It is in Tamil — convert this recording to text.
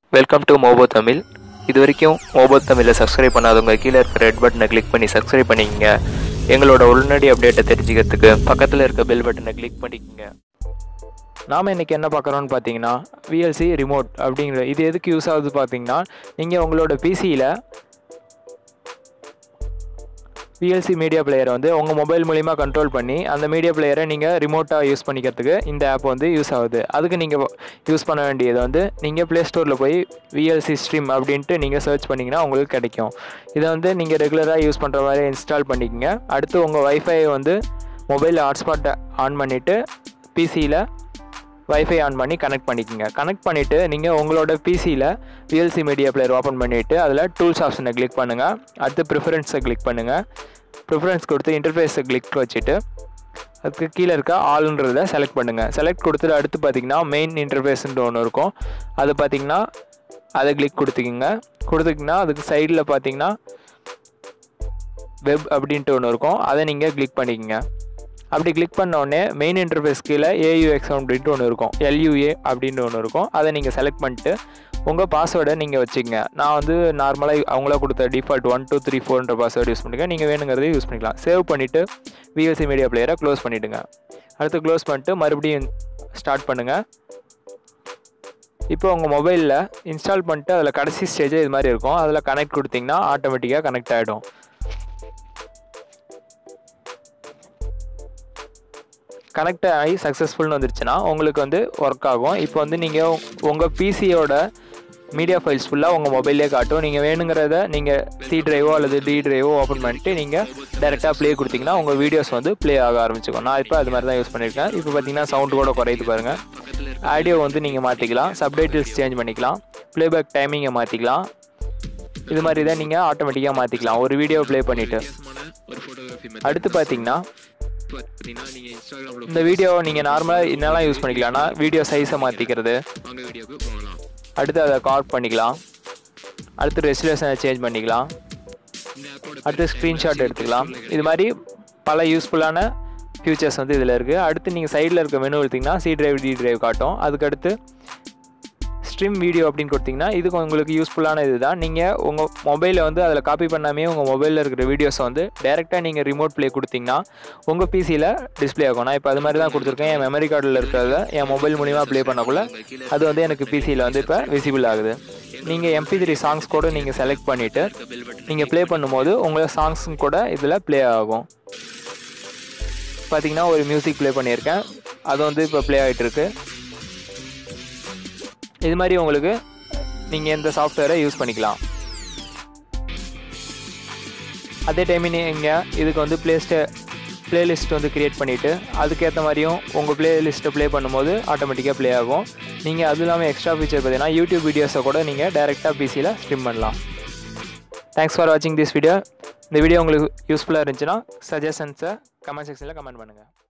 Welcome to மோபோ Tamil. இது வரைக்கும் மோபோ தமிழை சப்ஸ்கிரைப் பண்ணாதவங்க கீழே இருக்கிற ரெட் பட்டனை கிளிக் பண்ணி சப்ஸ்கிரைப் பண்ணிக்கங்க. எங்களோட உடனடி அப்டேட்டை தெரிஞ்சுக்கிறதுக்கு பக்கத்தில் இருக்க பெல் பட்டனை கிளிக் பண்ணிக்கங்க. நாம் இன்றைக்கி என்ன பார்க்குறோன்னு பார்த்தீங்கன்னா விஎல்சி ரிமோட் அப்படிங்கிற இது எதுக்கு யூஸ் ஆகுது பார்த்தீங்கன்னா, நீங்கள் உங்களோட பிசியில் விஎல்சி மீடியா பிளேயரை வந்து உங்கள் மொபைல் மூலிமா கண்ட்ரோல் பண்ணி அந்த மீடியா பிளேயரை நீங்கள் ரிமோட்டாக யூஸ் பண்ணிக்கிறதுக்கு இந்த ஆப் வந்து யூஸ் ஆகுது. அதுக்கு நீங்கள் யூஸ் பண்ண வேண்டியது வந்து நீங்கள் ப்ளே ஸ்டோரில் போய் விஎல்சி ஸ்ட்ரீம் அப்படின்ட்டு நீங்கள் சர்ச் பண்ணிங்கன்னா உங்களுக்கு கிடைக்கும். இதை வந்து நீங்கள் ரெகுலராக யூஸ் பண்ணுற மாதிரி இன்ஸ்டால் பண்ணிக்கோங்க. அடுத்து உங்கள் வைஃபை வந்து மொபைலில் ஹாட்ஸ்பாட்டை ஆன் பண்ணிவிட்டு பிசியில் வைஃபை ஆன் பண்ணி கனெக்ட் பண்ணிக்கோங்க. கனெக்ட் பண்ணிவிட்டு நீங்கள் உங்களோட பிசியில் விஎல்சி மீடியா பிளேயர் ஓப்பன் பண்ணிவிட்டு அதில் டூல்ஸ் ஆப்ஷனை கிளிக் பண்ணுங்கள். அடுத்து ப்ரிஃபரன்ஸை கிளிக் பண்ணுங்கள். ப்ரிஃபரன்ஸ் கொடுத்து இன்டர்ஃபேஸை கிளிக் வச்சுட்டு அதுக்கு கீழே இருக்க ஆல்ன்றதை செலக்ட் பண்ணுங்கள். செலக்ட் கொடுத்துட்டு அடுத்து பார்த்திங்கன்னா மெயின் இன்டர்ஃபேஸ்ன்ட்டு ஒன்று இருக்கும். அது பார்த்திங்கன்னா அதை கிளிக் கொடுத்துக்கிங்கன்னா அதுக்கு சைடில் பார்த்திங்கன்னா வெப் அப்படின்ட்டு ஒன்று இருக்கும். அதை நீங்கள் கிளிக் பண்ணிக்கோங்க. அப்படி கிளிக் பண்ண உடனே மெயின் இன்டர்ஃபேஸ் கீழே AUX அப்படின்ட்டு ஒன்று இருக்கும், LUA அப்படின்ட்டு ஒன்று இருக்கும். அதை நீங்கள் செலக்ட் பண்ணிட்டு உங்கள் பாஸ்வேர்டை நீங்கள் வச்சுக்கங்க. நான் வந்து நார்மலாக அவங்கள கொடுத்த டிஃபால்ட் 1 2 3 4ன்ற பாஸ்வேர்டு யூஸ் பண்ணிக்க. நீங்கள் வேணுங்கிறதையும் யூஸ் பண்ணிக்கலாம். சேவ் பண்ணிவிட்டு விஎல்சி மீடியா பிளேயரை க்ளோஸ் பண்ணிவிடுங்க. அடுத்து க்ளோஸ் பண்ணிட்டு மறுபடியும் ஸ்டார்ட் பண்ணுங்கள். இப்போ உங்கள் மொபைலில் இன்ஸ்டால் பண்ணிட்டு அதில் கடைசி ஸ்டேஜே இது மாதிரி இருக்கும். அதில் கனெக்ட் கொடுத்திங்கன்னா ஆட்டோமேட்டிக்காக கனெக்ட் ஆகிடும். கனெக்ட் ஆகி சக்ஸஸ்ஃபுல்னு வந்துருச்சுன்னா உங்களுக்கு வந்து ஒர்க் ஆகும். இப்போ வந்து நீங்கள் உங்கள் பிசியோட மீடியா ஃபைல்ஸ் ஃபுல்லாக உங்கள் மொபைல்லே காட்டும். நீங்கள் வேணுங்கிறத நீங்கள் C டிரைவோ அல்லது D டிரைவோ ஓப்பன் பண்ணிட்டு நீங்கள் டேரெக்டாக ப்ளே கொடுத்தீங்கன்னா உங்கள் வீடியோஸ் வந்து ப்ளே ஆக ஆரம்பிச்சிக்கும். நான் இப்போ அது மாதிரி தான் யூஸ் பண்ணியிருக்கேன். இப்போ பார்த்தீங்கன்னா சவுண்டு கூட குறையுது பாருங்கள். ஆடியோ வந்து நீங்கள் மாற்றிக்கலாம், சப்டைட்டில்ஸ் சேஞ்ச் பண்ணிக்கலாம், ப்ளேபேக் டைமிங்கை மாற்றிக்கலாம். இது மாதிரி தான் நீங்கள் ஆட்டோமேட்டிக்காக மாற்றிக்கலாம் ஒரு வீடியோ ப்ளே பண்ணிவிட்டு. அடுத்து பார்த்தீங்கன்னா இந்த வீடியோவை நீங்கள் நார்மலாக என்னெல்லாம் யூஸ் பண்ணிக்கலாம்னா வீடியோ சைஸை மாற்றிக்கிறது, அடுத்து அதை கார்ட் பண்ணிக்கலாம், அடுத்து ரெசல்யூஷனை சேஞ்ச் பண்ணிக்கலாம், அடுத்து ஸ்க்ரீன்ஷாட் எடுத்துக்கலாம். இது மாதிரி பல யூஸ்ஃபுல்லான ஃபியூச்சர்ஸ் வந்து இதில் இருக்குது. அடுத்து நீங்கள் சைடில் இருக்க மெனு எடுத்திங்கன்னா C டிரைவ் D டிரைவ் காட்டும். அதுக்கடுத்து ஸ்ட்ரீம் வீடியோ அப்படின்னு கொடுத்திங்கன்னா இதுக்கு உங்களுக்கு யூஸ்ஃபுல்லான இது தான். நீங்கள் உங்கள் மொபைலை வந்து அதில் காப்பி பண்ணாமே உங்கள் மொபைலில் இருக்கிற வீடியோஸை வந்து டேரெக்டாக நீங்கள் ரிமோட் ப்ளே கொடுத்திங்கன்னா உங்கள் பிசியில் டிஸ்பிளே ஆகும். நான் இப்போ அது மாதிரி தான் கொடுத்துருக்கேன். என் மெமரி கார்டில் இருக்கிறத என் மொபைல் மூலிமா ப்ளே பண்ணக்குள்ள அது வந்து எனக்கு பிசியில் வந்து இப்போ விசிபிள் ஆகுது. நீங்கள் MP3 சாங்ஸ் கூட நீங்கள் செலக்ட் பண்ணிவிட்டு நீங்கள் ப்ளே பண்ணும்போது உங்கள் சாங்ஸும் கூட இதில் ப்ளே ஆகும். பார்த்திங்கன்னா ஒரு மியூசிக் ப்ளே பண்ணியிருக்கேன், அது வந்து இப்போ ப்ளே ஆகிட்டுருக்கு. இது மாதிரி உங்களுக்கு நீங்கள் எந்த சாஃப்ட்வேரை யூஸ் பண்ணிக்கலாம். அதே டைம் நீங்கள் இதுக்கு வந்து ப்ளேலிஸ்ட் வந்து க்ரியேட் பண்ணிவிட்டு அதுக்கேற்ற மாதிரியும் உங்கள் ப்ளேலிஸ்ட்டை ப்ளே பண்ணும்போது ஆட்டோமேட்டிக்காக ப்ளே ஆகும். நீங்கள் அது இல்லாமல் எக்ஸ்ட்ரா ஃபீச்சர் பார்த்தீங்கன்னா யூடியூப் வீடியோஸை கூட நீங்கள் டேரெக்டாக பிசியில் ஸ்ட்ரீம் பண்ணலாம். தேங்க்ஸ் ஃபார் வாட்சிங் திஸ் வீடியோ. இந்த வீடியோ உங்களுக்கு யூஸ்ஃபுல்லாக இருந்துச்சுன்னா சஜஷன்ஸை கமெண்ட் செக்ஷனில் கமெண்ட் பண்ணுங்கள்.